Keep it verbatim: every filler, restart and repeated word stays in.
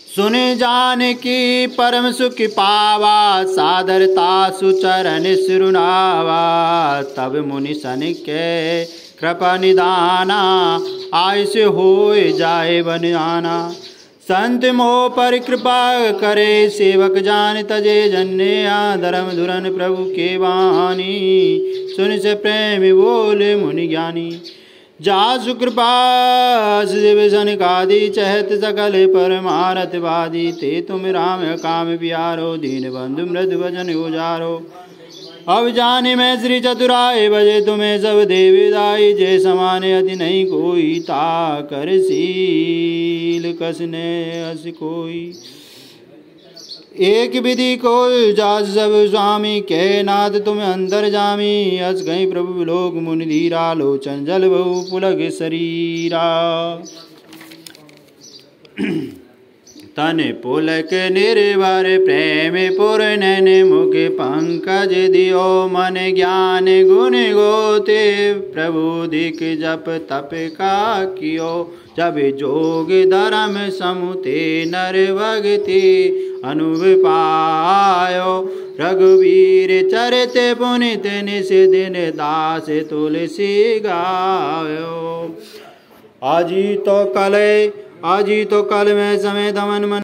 सुनि जान की परम सुख पावा, सादरता सुचरण सिरुनावा। तब मुनि सन के कृपा निदाना, आयुष होय जाए बन आना। संत मोह पर कृपा करे, सेवक जान तजे जन्या। धर्म धुरन प्रभु के वाणी, सुन से प्रेम बोले मुनि ज्ञानी। जासु कृपा शिव सनकादि, चहत सकल परमारथ वादी। ते तुम राम काम प्यारो, दीन बंधु मृदु भजन उजारो। अब जाने मैं श्री चतुराय, बजे तुम्हें सब देवदाई। जय समान अति नहीं कोई, ता कर शील कसने अस कोई। एक विधि को जास सब स्वामी, के नाथ तुम अंतर जामी। अस गई प्रभु लोक मुनि धीरा, लोचन जल बहु पुलग शरीरा। तन पुलक निर्भर प्रेम पुर, नैन मुख पंकज दियो। मन ज्ञान गुण गोते, प्रभु दिख जप तप का कियो। जब जोग धर्म समुते, नर भगति अनुभ पायो। रघुवीर चरित पुनित, निस दिन दास तुलसी गायो। आजी तो कल आजी तो कल में समय दमन मन